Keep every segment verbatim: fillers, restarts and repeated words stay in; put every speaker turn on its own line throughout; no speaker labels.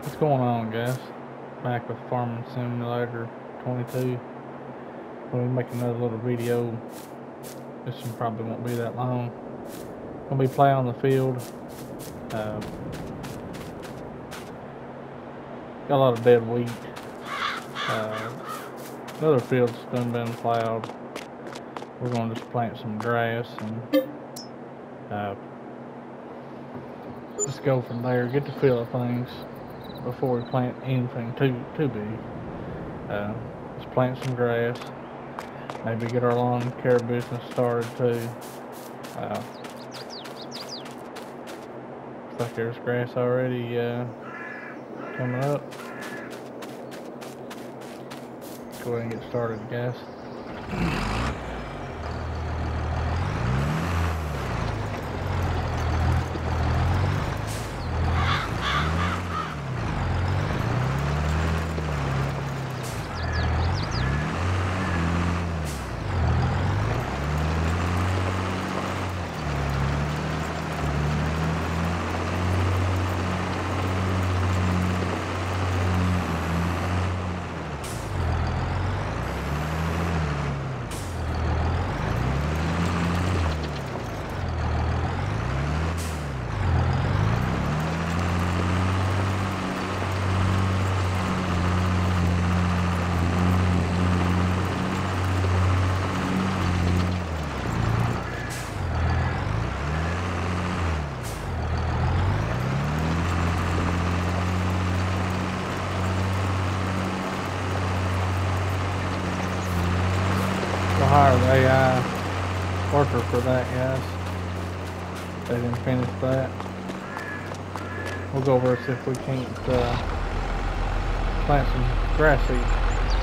What's going on, guys? Back with Farming Simulator twenty-two. We'll make another little video. This one probably won't be that long. Gonna be playing on the field. Uh, got a lot of dead wheat. Uh, the other field's done been plowed. We're gonna just plant some grass and uh, just go from there. Get the feel of things before we plant anything too too big. Uh, just plant some grass. Maybe get our lawn care business started too. Uh, looks like there's grass already uh, coming up. Go ahead and get started, guys. Hire the A I worker for that, guys. They didn't finish that. We'll go over and see if we can't uh, plant some grass seeds.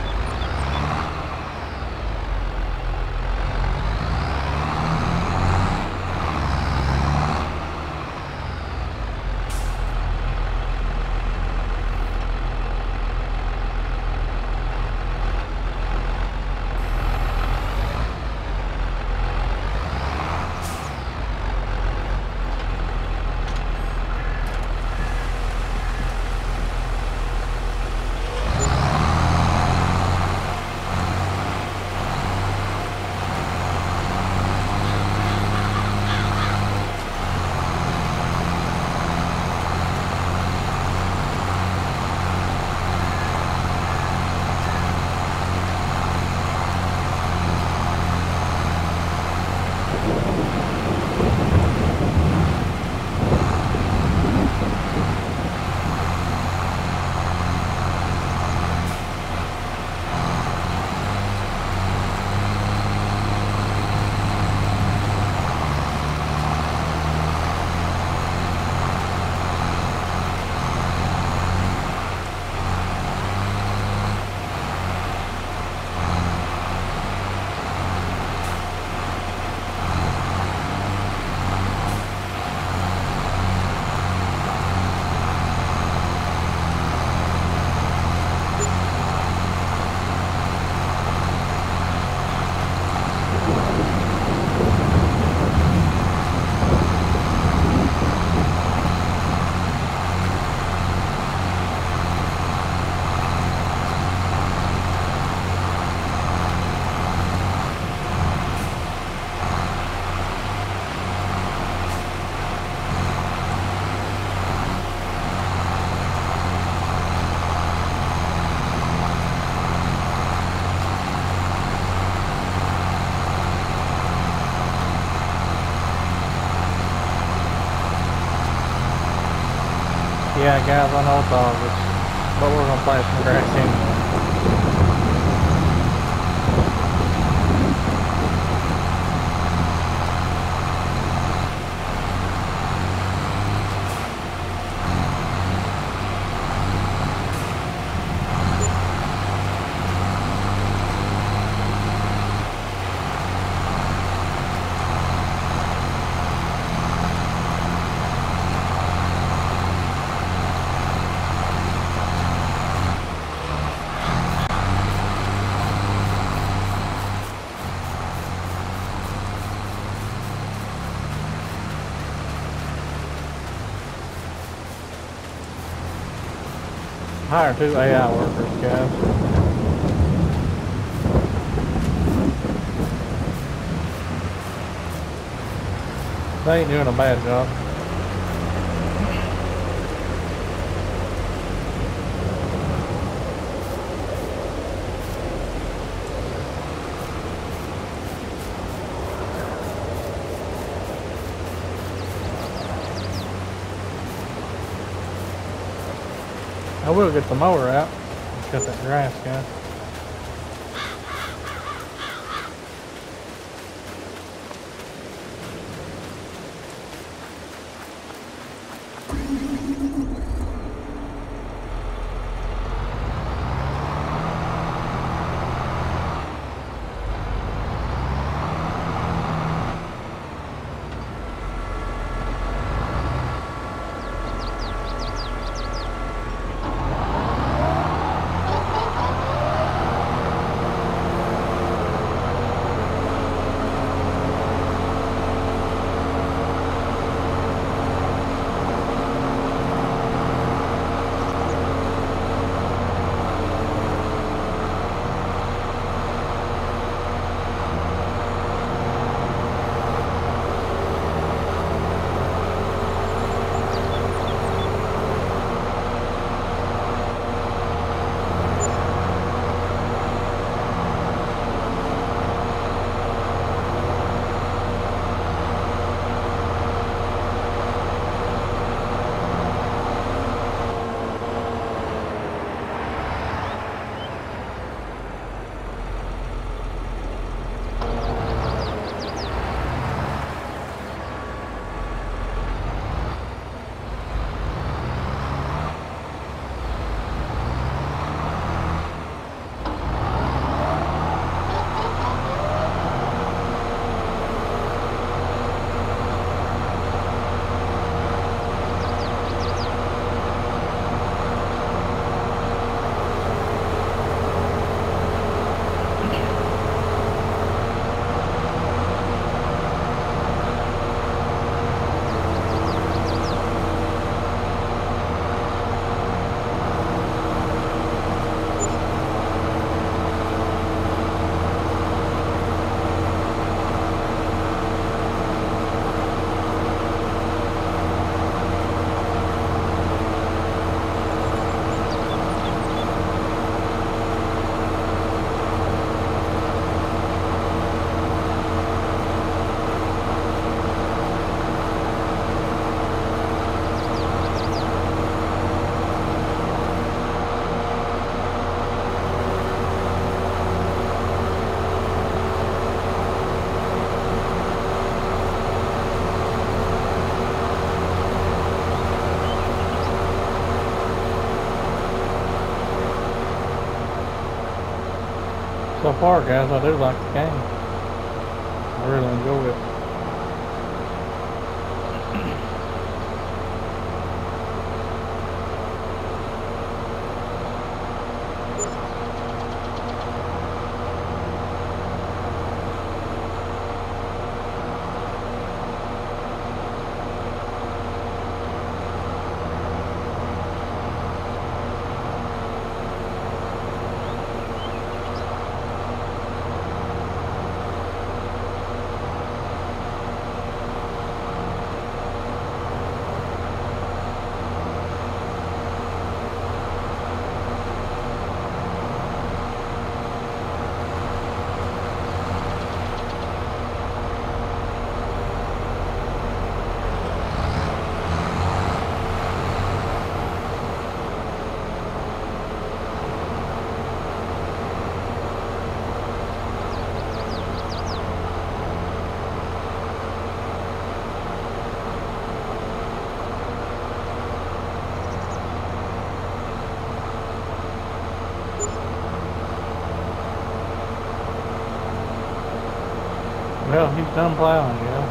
Yeah, guys, I know it's obvious, but we're gonna plant some grass anyway. Hire two A I workers, guys. They ain't doing a bad job. I will get the mower out and cut that grass, guys. So far, guys, I do like the game. I really enjoy it. Well, he's done plowing, yeah.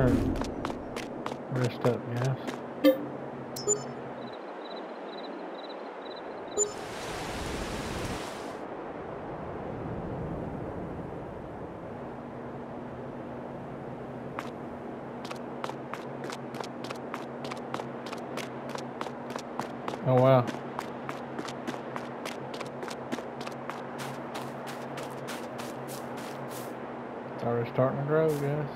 there and rest up, guys. Oh wow. It's already starting to grow, guys.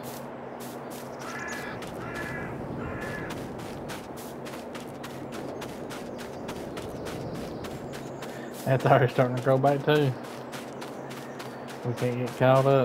That's already starting to grow back too. We can't get caught up.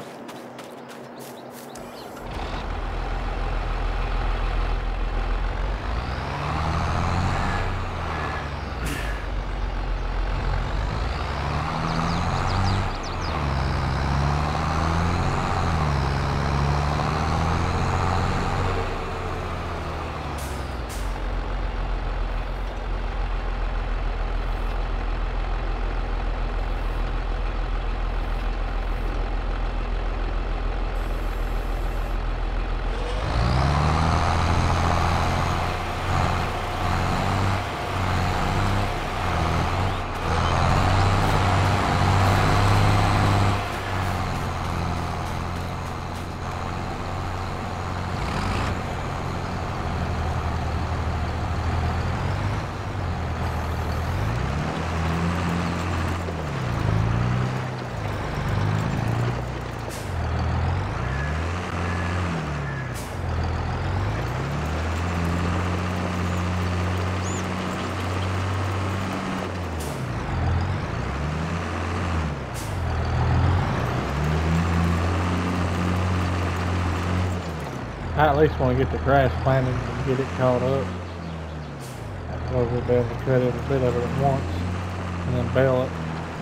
I at least want to get the grass planted and get it caught up. That way we'll be able to cut every bit of it at once and then bale it.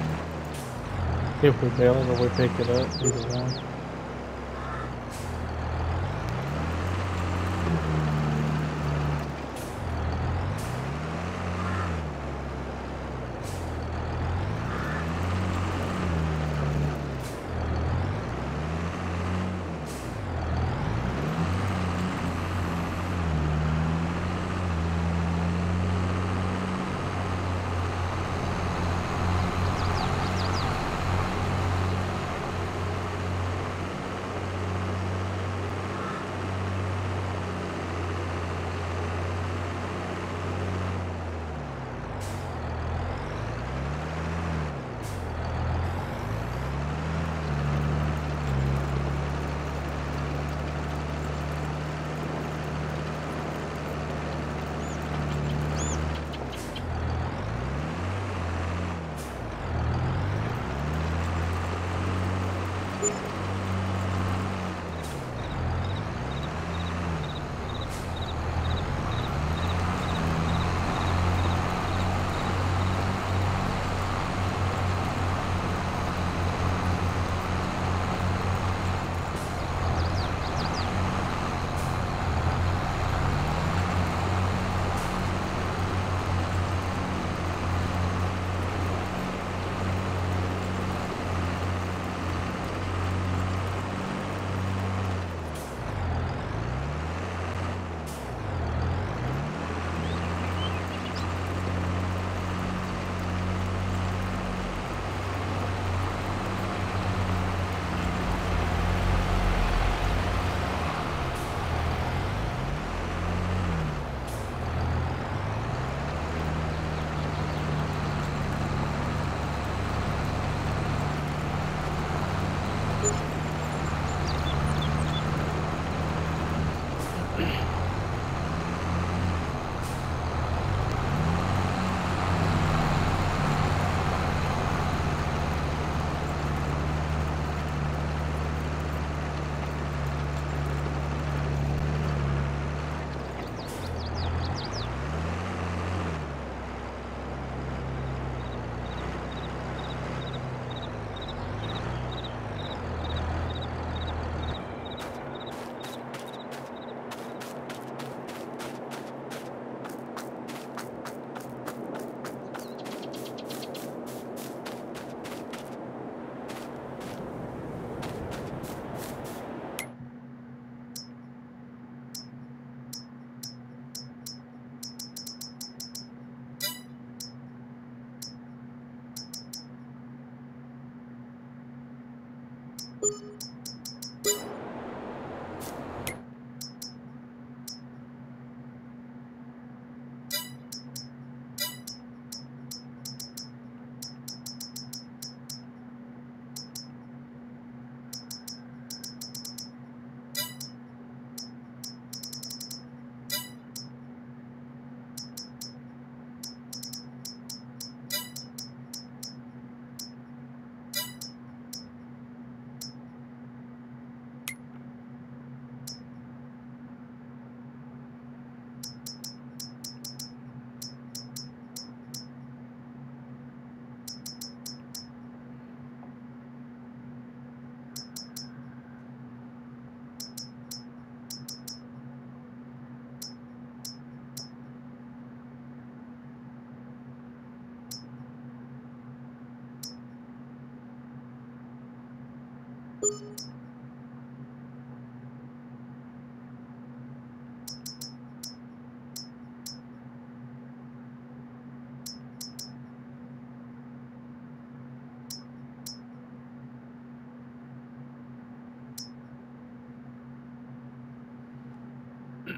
If we bale it or we pick it up, either one.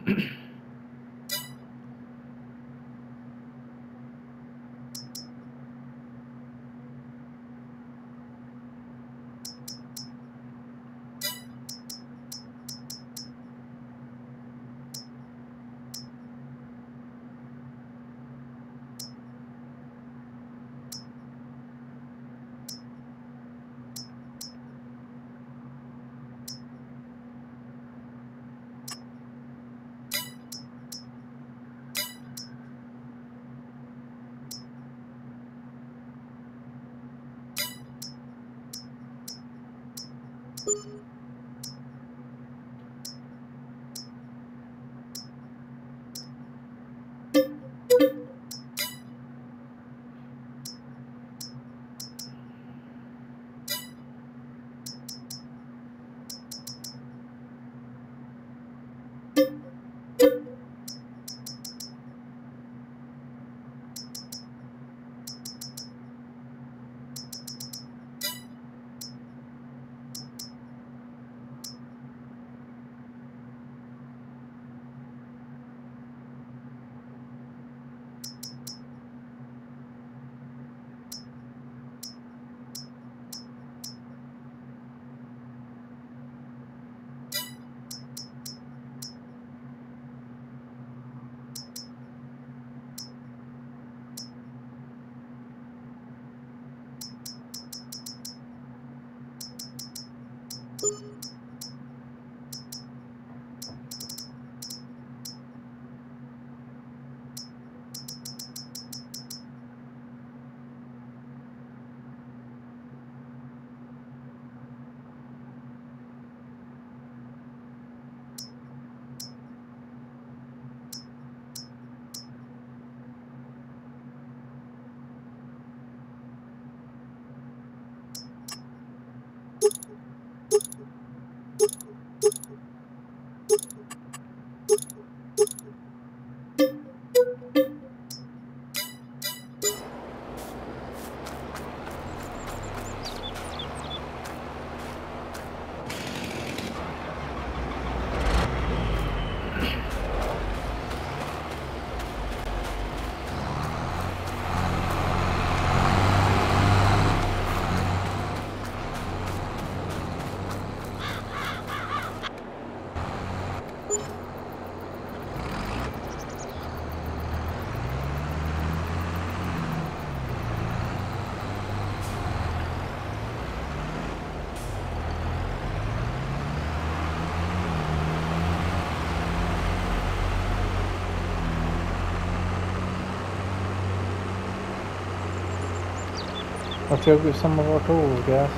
Let's go get some of our tools, guys.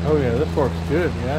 Oh yeah, this works good, yeah.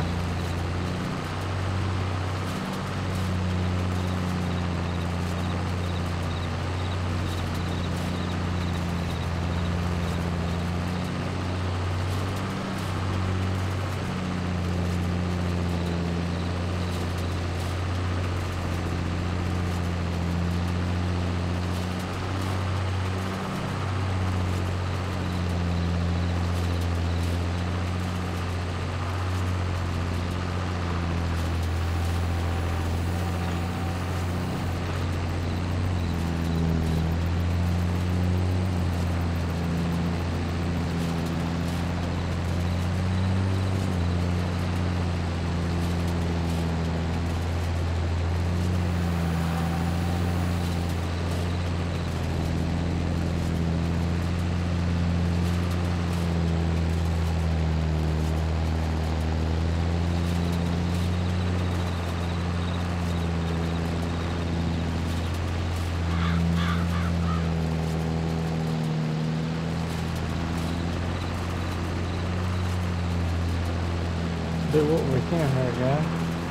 Do what we can here, guys.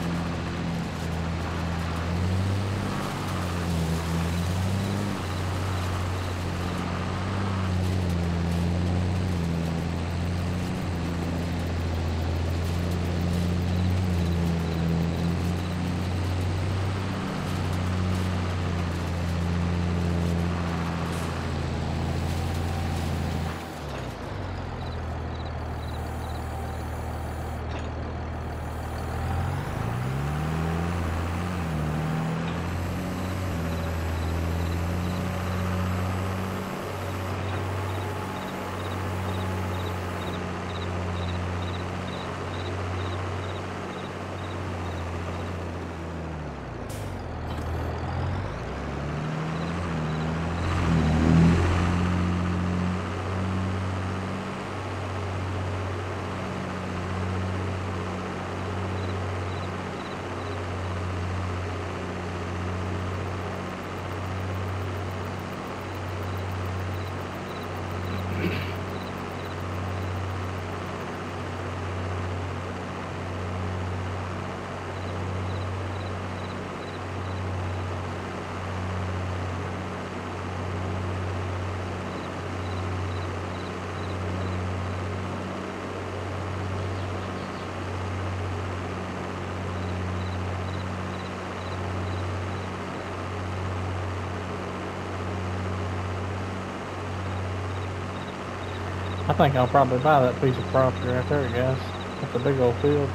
I think I'll probably buy that piece of property right there, guys. That's a big old field.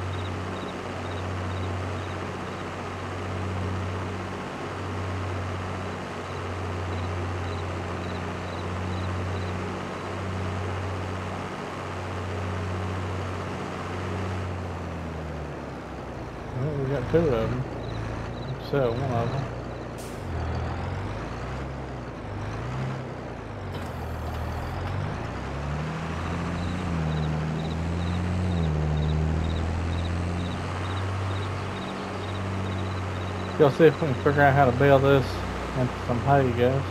Well, we got two of them. Sell one of them. Y'all see if we can figure out how to bale this into some hay, guys.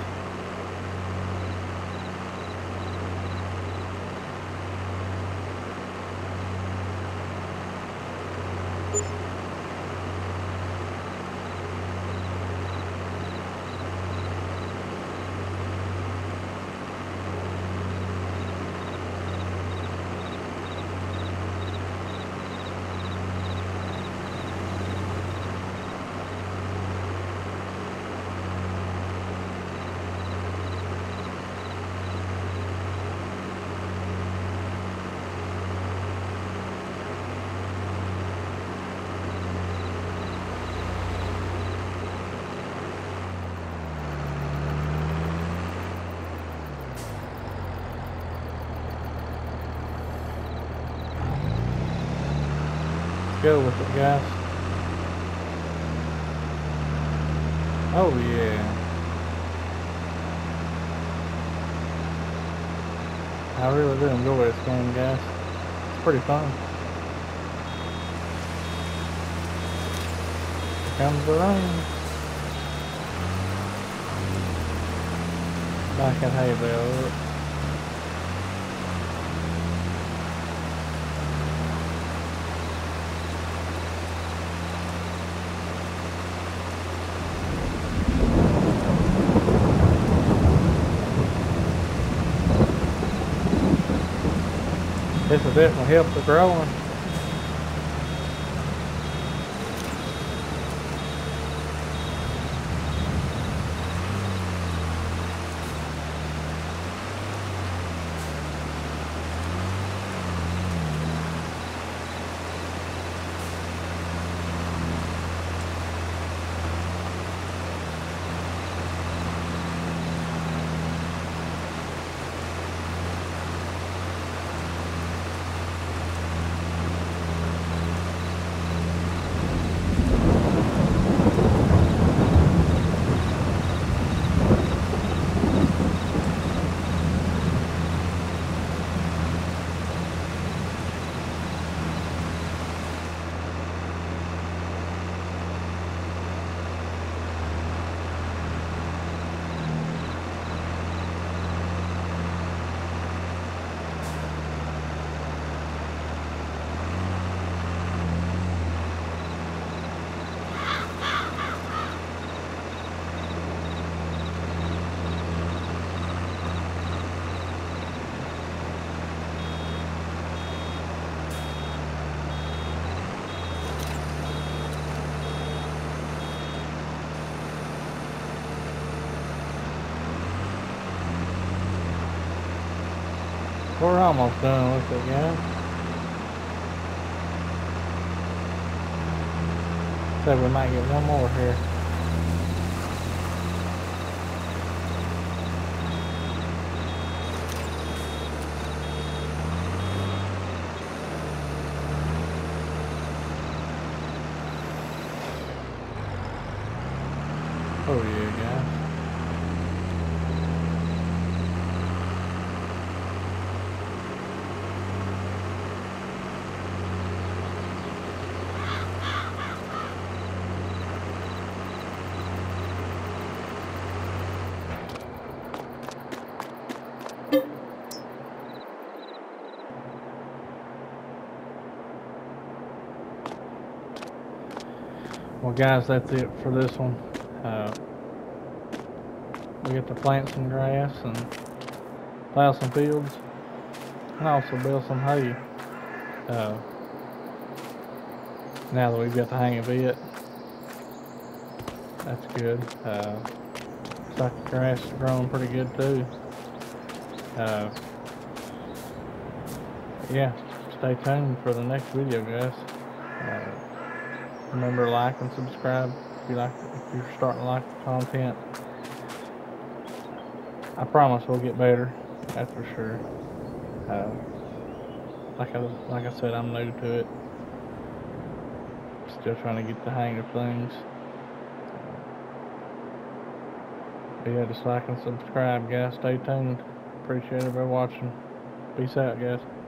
Go with it, guys. Oh yeah. I really do enjoy this game, guys. It's pretty fun. Here comes the rain. Back in hay bale. This will definitely help the growing. We're almost done with it, guys. So we might get one more here. Oh yeah, guys. Well, guys, that's it for this one. Uh, we get to plant some grass and plow some fields, and also bale some hay. Uh, now that we've got the hang of it, that's good. Uh, looks like the grass is growing pretty good too. Uh, yeah, stay tuned for the next video, guys. Uh, remember to like and subscribe if you like, if you're starting to like the content. I promise we'll get better, that's for sure. Uh, like I like I said, I'm new to it. Still trying to get the hang of things. But yeah, just like and subscribe, guys. Stay tuned. Appreciate everybody watching. Peace out, guys.